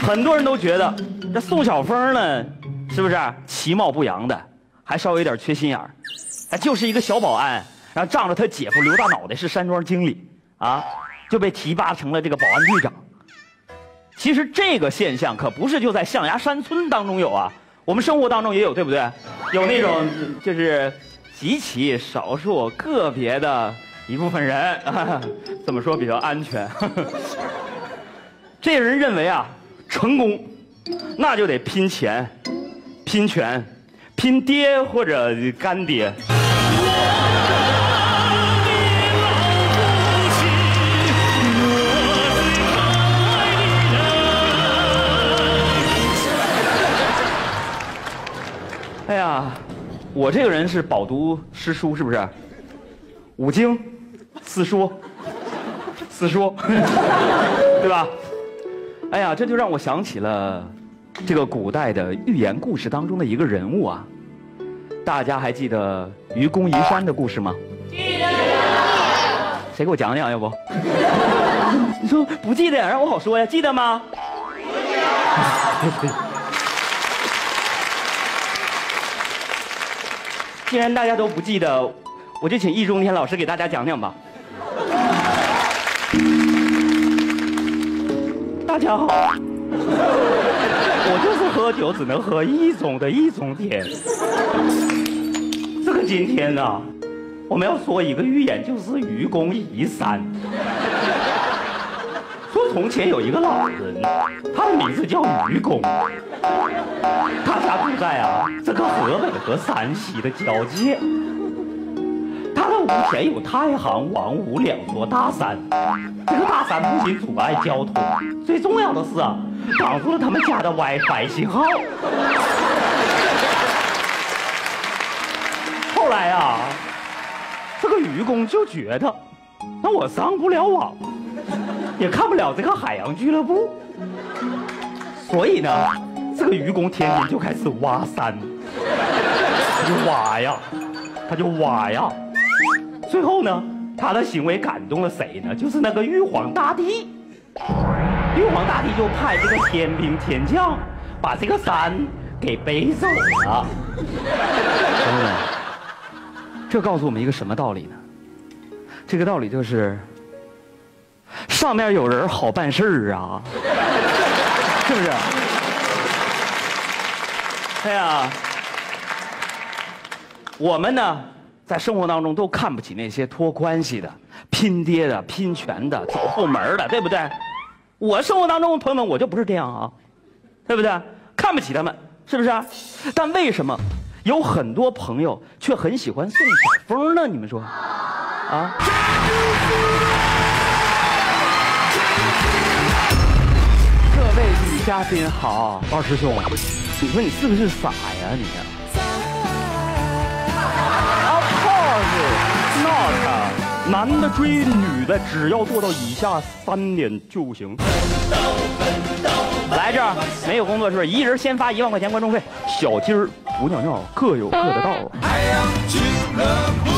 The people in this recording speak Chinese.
很多人都觉得这宋晓峰呢，是不是其貌不扬的，还稍微有点缺心眼儿，就是一个小保安，然后仗着他姐夫刘大脑袋是山庄经理啊，就被提拔成了这个保安队长。其实这个现象可不是就在象牙山村当中有啊，我们生活当中也有，对不对？有那种就是极其少数个别的一部分人，怎么说比较安全？这些人认为啊，成功那就得拼钱、拼权、拼爹或者干爹。哎呀，我这个人是饱读诗书，是不是？五经、四书、对吧？哎呀，这就让我想起了这个古代的寓言故事当中的一个人物啊。大家还记得愚公移山的故事吗？记得。谁给我讲讲？要不？你说不记得，让我好说呀？记得吗？记得。既然大家都不记得，我就请易中天老师给大家讲讲吧。大家好，我就是喝酒只能喝一种的易中天。这个今天呢，我们要说一个寓言，就是愚公移山。说从前有一个老人，他的名字叫愚公。他家住在这个河北和山西的交界。他的屋前有太行、王屋两座大山。这个大山不仅阻碍交通，最重要的是挡住了他们家的 WiFi 信号。后来这个愚公就觉得，那我上不了网，也看不了这个海洋俱乐部，所以呢。这个愚公天天就开始挖山，他就挖呀，最后呢，他的行为感动了谁呢？就是那个玉皇大帝。玉皇大帝就派这个天兵天将把这个山给背走了。朋友们，这告诉我们一个什么道理呢？这个道理就是，上面有人好办事儿啊，是不是？哎呀，我们呢，在生活当中都看不起那些托关系的、拼爹的、拼权的、走后门的，对不对？我生活当中，朋友们，我就不是这样啊，对不对？看不起他们，是不是？但为什么有很多朋友却很喜欢宋晓峰呢？你们说，啊？各位女嘉宾好，二师兄。你说你是不是傻呀你？Of course not。男的追女的，只要做到以下3点就行。来这儿没有工作室，一人先发1万块钱观众费。小鸡儿、补尿尿各有各的道。